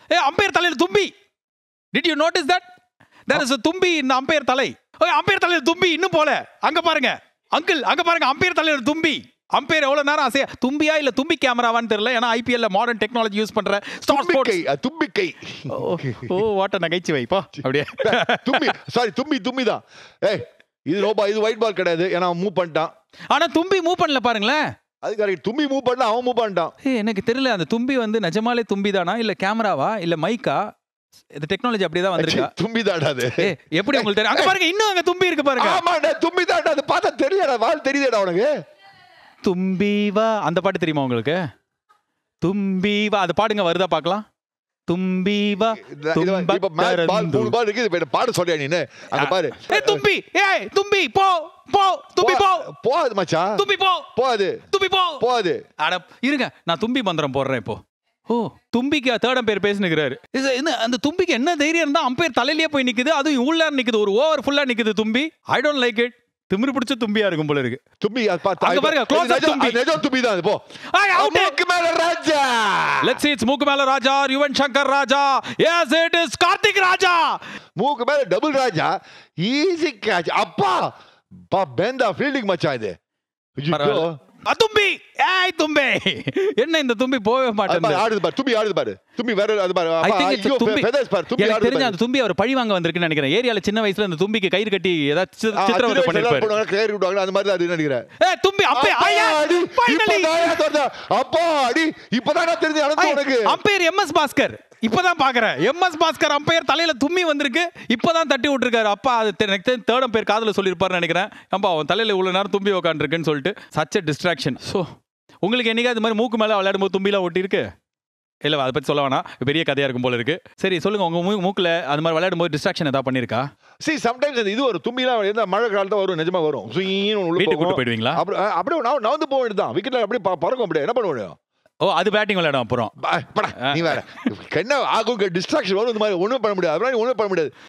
ஏ umpire தலையில தும்பி. Did you notice that? There is a தும்பி in the அம்பையர் தலை. அம்பையர் தலையில தும்பி இன்னும் போல. அங்க பாருங்க. அங்கிள் அங்க பாருங்க அம்பையர் தலையில தும்பி. அம்பையர் எவ்வளவு நேரம் அசைய தும்பியா இல்ல தும்பி கேமராவான்னு தெரியல. ஏன்னா ஐபிஎல்ல மாடர்ன் டெக்னாலஜி யூஸ் பண்ற ஸ்டார் ஸ்போர்ட்ஸ். தும்பிக்கை. ஓ வாட் நகைச்சுவை பா. அப்படியே தும்பி சாரி தும்பி தான். ஏய் இது ரோபா இது ஒயிட் பால் கிடையாது. ஏன்னா மூவ் பண்ணிட்டான். ஆனா தும்பி மூவ் பண்ணல பாருங்களேன். அது கரெக்ட். தும்பி மூவ் பண்ணா அவன் மூவ் பண்ணிட்டான். எனக்கு தெரியல அந்த தும்பி வந்து நிஜமாலே தும்பி தானா இல்ல கேமராவா இல்ல மைக்கா? இந்த டெக்னாலஜி அப்படியே தான் வந்திருக்கா. தும்பி தாடா அது. எப்படி உங்களுக்கு தெரியும்? அங்க பாருங்க இன்னும் அங்க தும்பி இருக்கு பாருங்க. ஆமாடா தும்பி தாடா அது பார்த்தா தெரியலடா. வால் தெரியுதேடா உனக்கு. தும்பி வா அந்த பாட்டு தெரியுமா உங்களுக்கு? தும்பி வா அது பாடுங்க வருதா பார்க்கலாம். தும்பி வா இப்ப பால் மூணு பால் இருக்கு. இப்ப பாட சொல்றியா நீ? அங்க பாரு. ஏய் தும்பி ஏய் தும்பி போ போ தும்பி போ போது மச்சான். தும்பி போ போது தும்பி போ போது. அட இருங்க நான் தும்பி மந்திரம் போடுறேன் இப்போ. ஓ தும்பிக்கு தேர்ட் பேர் பேசினுக்கிறாரு. அந்த தும்பிக்கு என்ன தைரியம் இருந்தா அம்பையர் தலையிலேயே போய் நிக்குது. அதுவும் உள்ள நிக்குது ஒரு ஓவர் ஃபுல்லா நிக்குது தும்பி. I don't like it. திமிரு பிடிச்ச தும்பியா இருக்கும் போல இருக்கு. தும்பி அங்க பாருங்க க்ளோஸ் அப் தும்பி. நெஜம் தும்பி தான் போ. மூக்கு மேல ராஜா. லெட்ஸ் see it's மூக்கு மேல ராஜா Yuvan Shankar Raja. yes it is Karthik ராஜா. மூக்கு மேல டபுள் ராஜா. Easy catch. அப்பா பெந்தா ஃபீல்டிங் மச்சான் இது. தும்பி ஏய் தும்பி என்ன இந்த தும்பி போவே மாட்டேங்குது. ஆடுது பாரு தும்பி ஆடுது பாரு. தும்பி வேற அது பாரு. ஐயோ ஃபெதர்ஸ் பாரு. தும்பி ஆடுது. தெரிஞ்ச அந்த தும்பி அவர் பழி வாங்க வந்திருக்குன்னு நினைக்கிறேன். ஏரியால சின்ன வயசுல அந்த தும்பிக்கு கயிறு கட்டி ஏதாவது சித்திரவதை பண்ணிருப்பாரு. கயிறு விடுவாங்க அந்த மாதிரி தான் நினைக்கிறேன். ஏய் தும்பி அப்பே ஐயா ஃபைனலி அப்பா அடி இப்பதான் தெரிஞ்சு அனந்து உனக்கு. அம்பையர் எம்எஸ் பாஸ்கர் இப்பதான் பாக்குறேன். எம்எஸ் பாஸ்கர் அம்பையர் தலையில தும்பி வந்திருக்கு. இப்பதான் தட்டி விட்டுருக்காரு. அப்பா அது எனக்கு தேர்ட் பேர் காதுல சொல்லிருப்பாருன்னு நினைக்கிறேன். அப்பா அவன் தலையில இவ்வளவு நேரம் தும்பி உட்காந்துருக்குன்னு சொல்லிட்டு சச் டிஸ்ட்ராக்ஷன். ஸோ உங்களுக்கு என்னைக்கா இது மாதிரி மூக்கு மேல விளையாடும் போது தும்பிலாம் ஒட்டி இருக்கு? இல்ல அதை பத்தி சொல்ல வேணாம். பெரிய கதையா இருக்கும் போல இருக்கு. சரி சொல்லுங்க உங்க மூக்குல அது மாதிரி விளையாடும் போது டிஸ்ட்ராக்ஷன் ஏதாவது பண்ணிருக்கா? See sometimes இது ஒரு தும்பிலாம் எந்த மழை காலத்துல வரும். நிஜமா வரும். வீட்டுக்கு கூட்டு போயிடுவீங்களா? அப்படியே நவுந்து போக வேண்டியதான். விக்கெட்ல அப்படியே பறக்கும். அப்படியே என்ன பண்ணுவோம்? ஓ அது பேட்டிங் விளையாடும். அப்புறம் நீ வேற என்ன ஆகும் டிஸ்ட்ராக்ஷன் வரும். இந்த மாதிரி ஒண்ணும் பண்ண முடியாது. அதனால ஒண்ணும் பண்ண முடியாது.